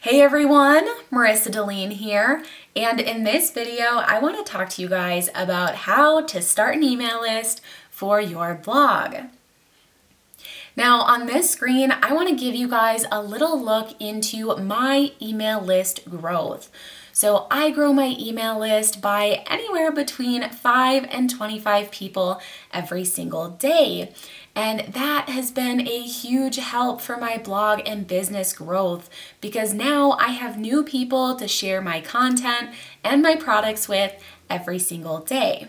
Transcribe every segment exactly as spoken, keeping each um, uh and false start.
Hey everyone, Marissa Deline here, and in this video I want to talk to you guys about how to start an email list for your blog. Now on this screen I want to give you guys a little look into my email list growth. So I grow my email list by anywhere between five and twenty-five people every single day. And that has been a huge help for my blog and business growth because now I have new people to share my content and my products with every single day.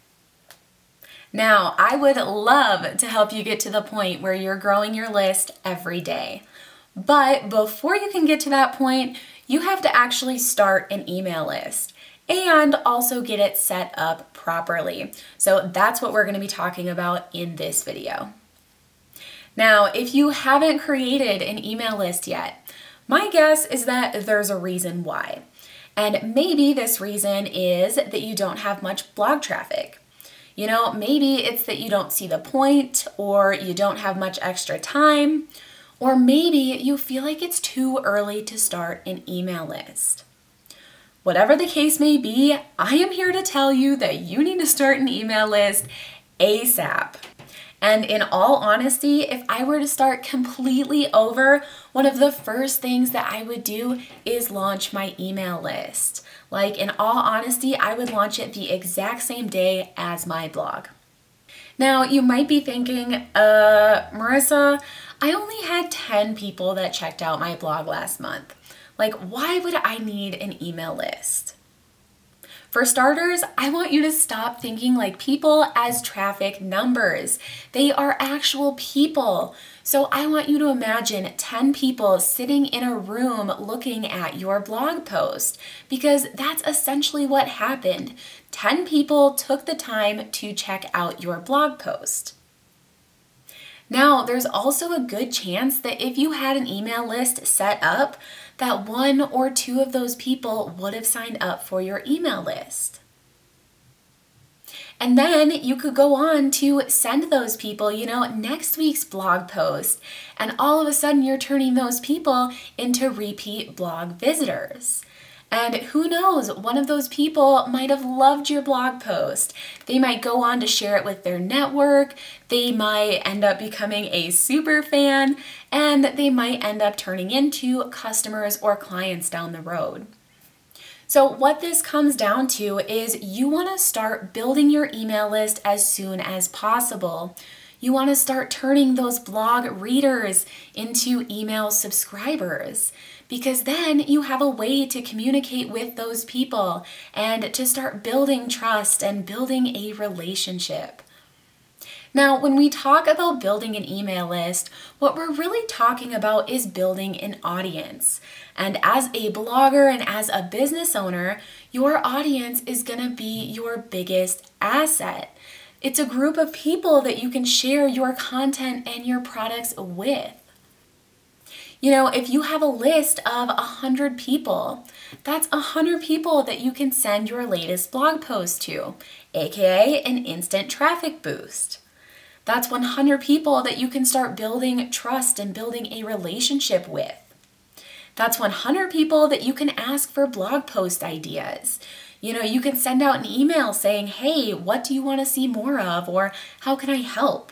Now, I would love to help you get to the point where you're growing your list every day. But before you can get to that point, you have to actually start an email list and also get it set up properly. So that's what we're going to be talking about in this video. Now, if you haven't created an email list yet, my guess is that there's a reason why. And maybe this reason is that you don't have much blog traffic. You know, maybe it's that you don't see the point, or you don't have much extra time, or maybe you feel like it's too early to start an email list. Whatever the case may be, I am here to tell you that you need to start an email list ASAP. And in all honesty, if I were to start completely over, one of the first things that I would do is launch my email list. Like, in all honesty, I would launch it the exact same day as my blog. Now, you might be thinking, uh, Marissa, I only had ten people that checked out my blog last month. Like, why would I need an email list? For starters, I want you to stop thinking like people as traffic numbers. They are actual people. So I want you to imagine ten people sitting in a room looking at your blog post, because that's essentially what happened. ten people took the time to check out your blog post. Now, there's also a good chance that if you had an email list set up, that one or two of those people would have signed up for your email list. And then you could go on to send those people, you know, next week's blog post, and all of a sudden you're turning those people into repeat blog visitors. And who knows, one of those people might have loved your blog post. They might go on to share it with their network, they might end up becoming a super fan, and they might end up turning into customers or clients down the road. So what this comes down to is you want to start building your email list as soon as possible. You want to start turning those blog readers into email subscribers, because then you have a way to communicate with those people and to start building trust and building a relationship. Now, when we talk about building an email list, what we're really talking about is building an audience. And as a blogger and as a business owner, your audience is going to be your biggest asset. It's a group of people that you can share your content and your products with. You know, if you have a list of one hundred people, that's one hundred people that you can send your latest blog post to, aka an instant traffic boost. That's one hundred people that you can start building trust and building a relationship with. That's one hundred people that you can ask for blog post ideas. You know, you can send out an email saying, hey, what do you want to see more of? Or how can I help?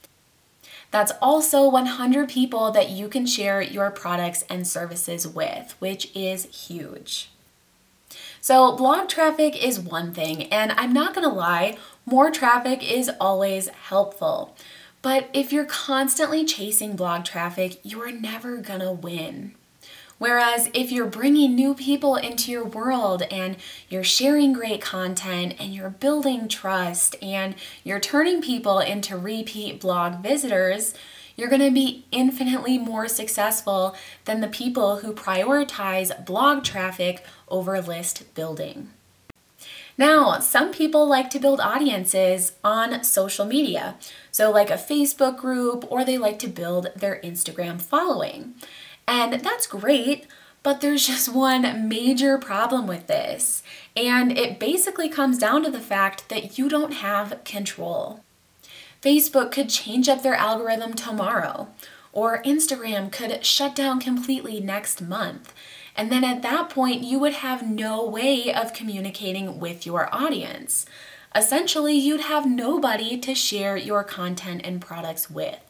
That's also one hundred people that you can share your products and services with, which is huge. So blog traffic is one thing, and I'm not gonna lie, more traffic is always helpful. But if you're constantly chasing blog traffic, you're never gonna win. Whereas if you're bringing new people into your world and you're sharing great content and you're building trust and you're turning people into repeat blog visitors, you're going to be infinitely more successful than the people who prioritize blog traffic over list building. Now, some people like to build audiences on social media, so like a Facebook group, or they like to build their Instagram following. And that's great, but there's just one major problem with this. And it basically comes down to the fact that you don't have control. Facebook could change up their algorithm tomorrow, or Instagram could shut down completely next month. And then at that point, you would have no way of communicating with your audience. Essentially, you'd have nobody to share your content and products with.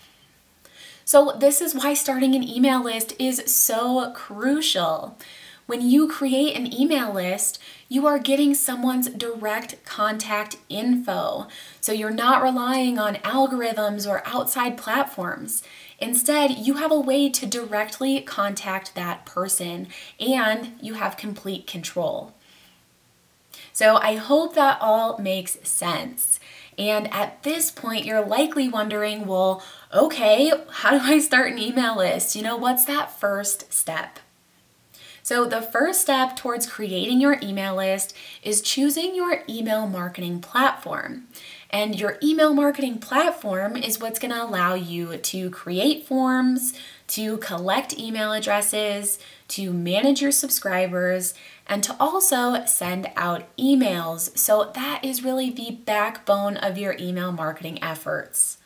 So this is why starting an email list is so crucial. When you create an email list, you are getting someone's direct contact info. So you're not relying on algorithms or outside platforms. Instead, you have a way to directly contact that person, and you have complete control. So I hope that all makes sense. And at this point, you're likely wondering, well, okay, how do I start an email list? You know, what's that first step? So the first step towards creating your email list is choosing your email marketing platform. And your email marketing platform is what's going to allow you to create forms, to collect email addresses, to manage your subscribers, and to also send out emails. So that is really the backbone of your email marketing efforts.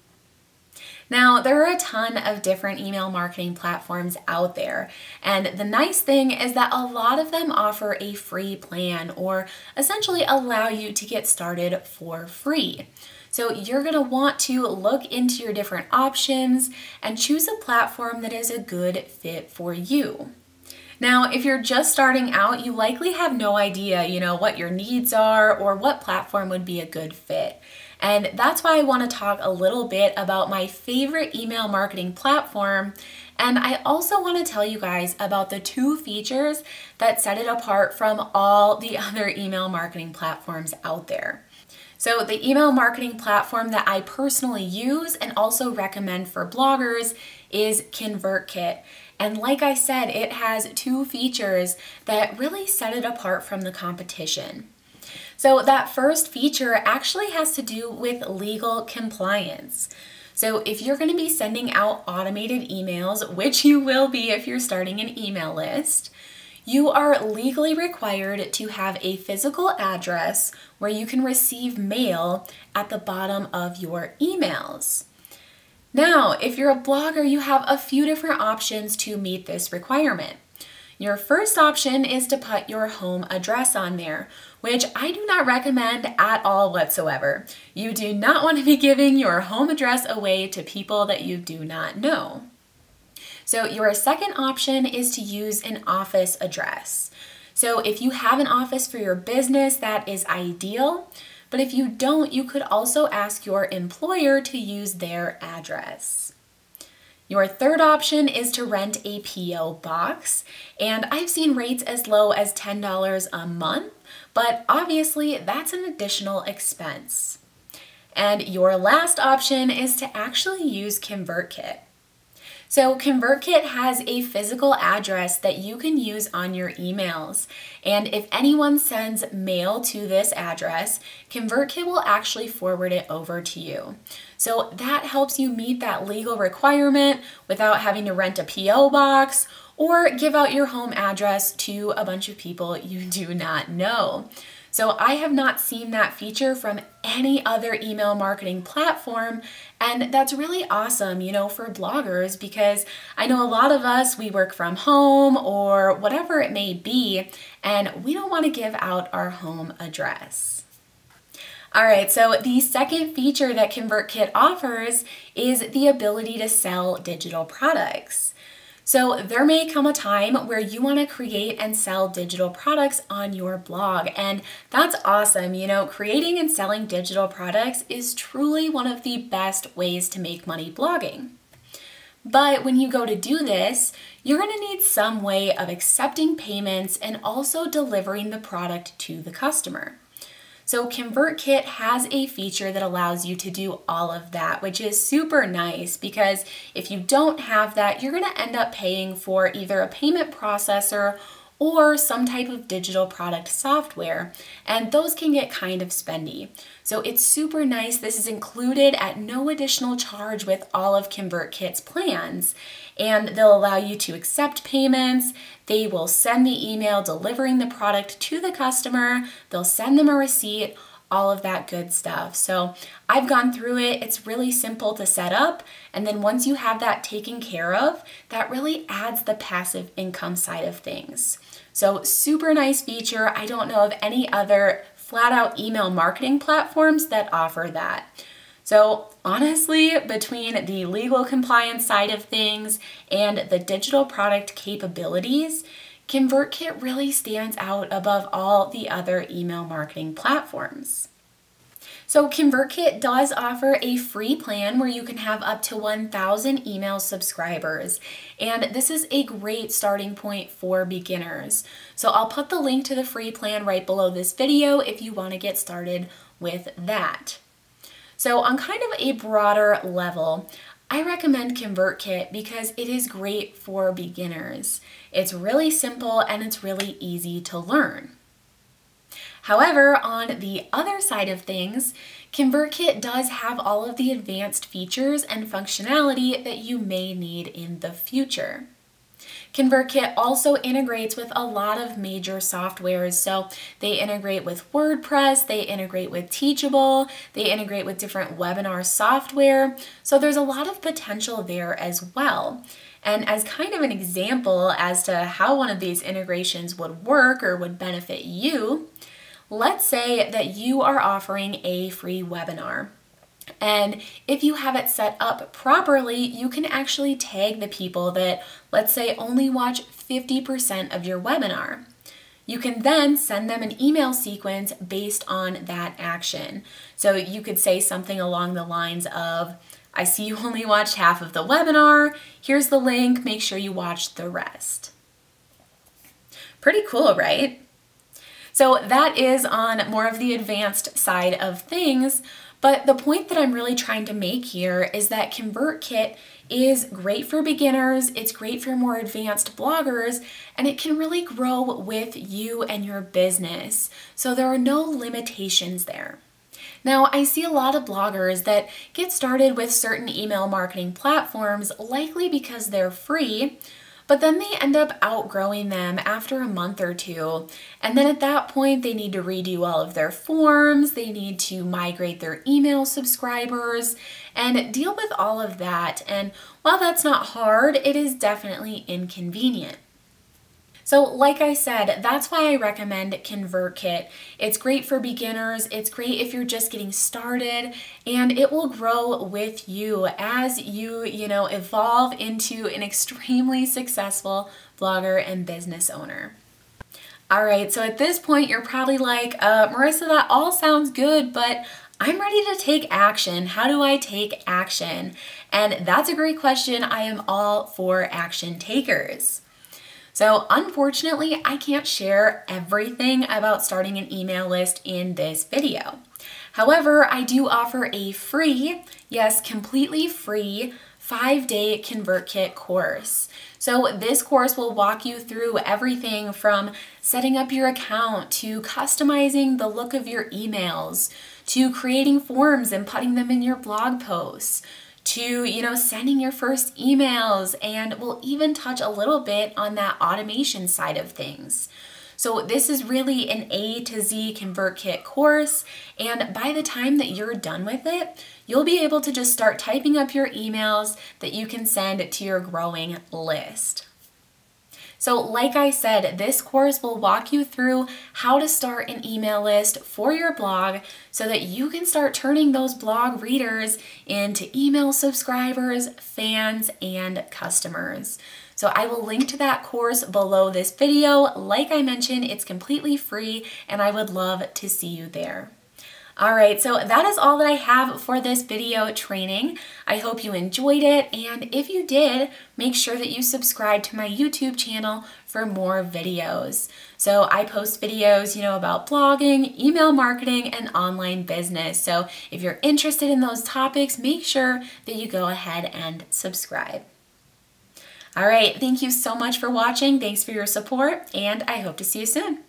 Now, there are a ton of different email marketing platforms out there, and the nice thing is that a lot of them offer a free plan or essentially allow you to get started for free. So you're going to want to look into your different options and choose a platform that is a good fit for you. Now, if you're just starting out, you likely have no idea, you know, what your needs are or what platform would be a good fit. And that's why I want to talk a little bit about my favorite email marketing platform. And I also want to tell you guys about the two features that set it apart from all the other email marketing platforms out there. So the email marketing platform that I personally use and also recommend for bloggers is ConvertKit. And like I said, it has two features that really set it apart from the competition. So that first feature actually has to do with legal compliance. So if you're going to be sending out automated emails, which you will be if you're starting an email list, you are legally required to have a physical address where you can receive mail at the bottom of your emails. Now, if you're a blogger, you have a few different options to meet this requirement. Your first option is to put your home address on there, which I do not recommend at all whatsoever. You do not want to be giving your home address away to people that you do not know. So your second option is to use an office address. So if you have an office for your business, that is ideal. But if you don't, you could also ask your employer to use their address. Your third option is to rent a P O box, and I've seen rates as low as ten dollars a month, but obviously that's an additional expense. And your last option is to actually use ConvertKit. So ConvertKit has a physical address that you can use on your emails. And if anyone sends mail to this address, ConvertKit will actually forward it over to you. So that helps you meet that legal requirement without having to rent a P O box or give out your home address to a bunch of people you do not know. So I have not seen that feature from any other email marketing platform, and that's really awesome, you know, for bloggers, because I know a lot of us, we work from home or whatever it may be, and we don't want to give out our home address. All right, so the second feature that ConvertKit offers is the ability to sell digital products. So there may come a time where you want to create and sell digital products on your blog, and that's awesome. You know, creating and selling digital products is truly one of the best ways to make money blogging. But when you go to do this, you're going to need some way of accepting payments and also delivering the product to the customer. So ConvertKit has a feature that allows you to do all of that, which is super nice, because if you don't have that, you're going to end up paying for either a payment processor or some type of digital product software, and those can get kind of spendy. So it's super nice. This is included at no additional charge with all of ConvertKit's plans, and they'll allow you to accept payments. They will send the email delivering the product to the customer. They'll send them a receipt. all of that good stuff. So I've gone through it. It's really simple to set up. And then once you have that taken care of, that really adds the passive income side of things. So super nice feature. I don't know of any other flat out email marketing platforms that offer that. So honestly, between the legal compliance side of things and the digital product capabilities, ConvertKit really stands out above all the other email marketing platforms. So ConvertKit does offer a free plan where you can have up to one thousand email subscribers. And this is a great starting point for beginners. So I'll put the link to the free plan right below this video if you want to get started with that. So on kind of a broader level, I recommend ConvertKit because it is great for beginners. It's really simple and it's really easy to learn. However, on the other side of things, ConvertKit does have all of the advanced features and functionality that you may need in the future. ConvertKit also integrates with a lot of major softwares. So they integrate with WordPress, they integrate with Teachable, they integrate with different webinar software. So there's a lot of potential there as well. And as kind of an example as to how one of these integrations would work or would benefit you, let's say that you are offering a free webinar. And if you have it set up properly, you can actually tag the people that, let's say, only watch fifty percent of your webinar. You can then send them an email sequence based on that action. So you could say something along the lines of, I see you only watched half of the webinar. Here's the link. Make sure you watch the rest. Pretty cool, right? So that is on more of the advanced side of things. But the point that I'm really trying to make here is that ConvertKit is great for beginners, it's great for more advanced bloggers, and it can really grow with you and your business. So there are no limitations there. Now, I see a lot of bloggers that get started with certain email marketing platforms, likely because they're free, but then they end up outgrowing them after a month or two. And then at that point, they need to redo all of their forms, they need to migrate their email subscribers, and deal with all of that. And while that's not hard, it is definitely inconvenient. So like I said, that's why I recommend ConvertKit. It's great for beginners, it's great if you're just getting started, and it will grow with you as you, you know, evolve into an extremely successful blogger and business owner. All right, so at this point, you're probably like, uh, Marissa, that all sounds good, but I'm ready to take action. How do I take action? And that's a great question. I am all for action takers. So unfortunately, I can't share everything about starting an email list in this video. However, I do offer a free, yes, completely free, five-day ConvertKit course. So this course will walk you through everything from setting up your account to customizing the look of your emails, to creating forms and putting them in your blog posts, to, you know, sending your first emails, and we'll even touch a little bit on that automation side of things. So this is really an A to Z ConvertKit course, and by the time that you're done with it, you'll be able to just start typing up your emails that you can send to your growing list. So like I said, this course will walk you through how to start an email list for your blog so that you can start turning those blog readers into email subscribers, fans, and customers. So I will link to that course below this video. Like I mentioned, it's completely free and I would love to see you there. All right, so that is all that I have for this video training. I hope you enjoyed it, and if you did, make sure that you subscribe to my YouTube channel for more videos. So I post videos, you know, about blogging, email marketing, and online business. So if you're interested in those topics, make sure that you go ahead and subscribe. All right, thank you so much for watching. Thanks for your support, and I hope to see you soon.